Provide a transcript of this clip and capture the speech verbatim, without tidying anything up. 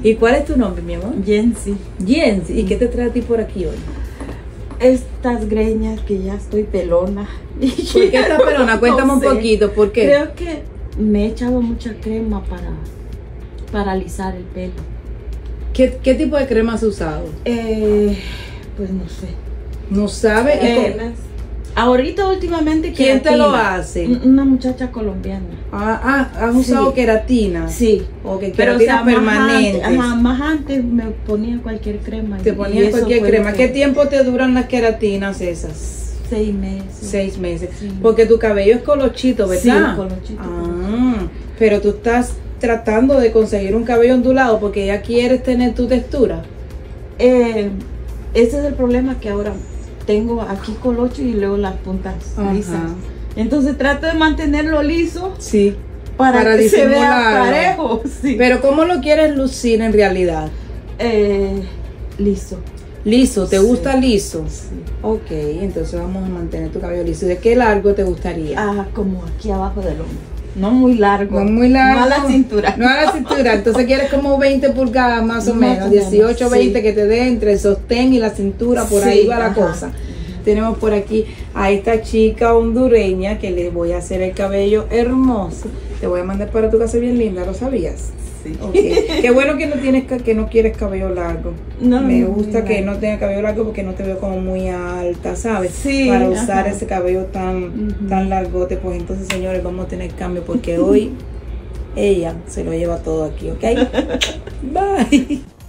¿Y cuál es tu nombre, mi amor? Jensi. Jensi. ¿Y qué te trae a ti por aquí hoy? Estas greñas que ya estoy pelona. ¿Por qué estás pelona? Cuéntame No un sé. poquito, ¿por qué? Creo que me he echado mucha crema para, para alisar el pelo. ¿Qué, qué tipo de crema has usado? Eh, pues no sé. ¿No sabes? ¿Y Eh, cómo- Ahorita últimamente ¿Quién te lo queratina. hace? Un- Una muchacha colombiana. Ah, ah, ¿has usado Sí. queratina? Sí. Ok, Pero o queratina sea, más permanente. antes, ajá, más antes me ponía cualquier crema. Te y ponías eso cualquier fue lo crema. que- ¿Qué tiempo te duran las queratinas esas? Seis meses. Seis meses. Sí. Porque tu cabello es colochito, ¿verdad? Sí, colochito, Ah, pero tú estás tratando de conseguir un cabello ondulado porque ya quieres tener tu textura. Eh, ese es el problema, que ahora tengo aquí colocho y luego las puntas Ajá. lisas. Entonces trato de mantenerlo liso Sí. para, Para que se vea disimularlo. parejo. Sí. Pero ¿cómo lo quieres lucir en realidad? Eh, liso. Liso, ¿te Sí. gusta liso? Sí. Ok, entonces vamos a mantener tu cabello liso. ¿De qué largo te gustaría? Ah, como aquí abajo del hombro. No muy largo. No muy largo. No a la cintura. No a la cintura. Entonces quieres como veinte pulgadas más o Más menos. o menos, dieciocho, veinte sí. que te dé entre el sostén y la cintura. Por Sí, ahí va la ajá. cosa. Tenemos por aquí a esta chica hondureña que le voy a hacer el cabello hermoso. Te voy a mandar para tu casa bien linda, ¿lo sabías? Sí. Okay. Qué bueno que no tienes ca- que no quieres cabello largo. No, Me no, gusta muy que largo. no tenga cabello largo porque no te veo como muy alta, ¿sabes? Sí, Para usar ajá. ese cabello tan, Ujú. tan largote, pues entonces, señores, vamos a tener cambio porque hoy ella se lo lleva todo aquí, ¿ok? Bye.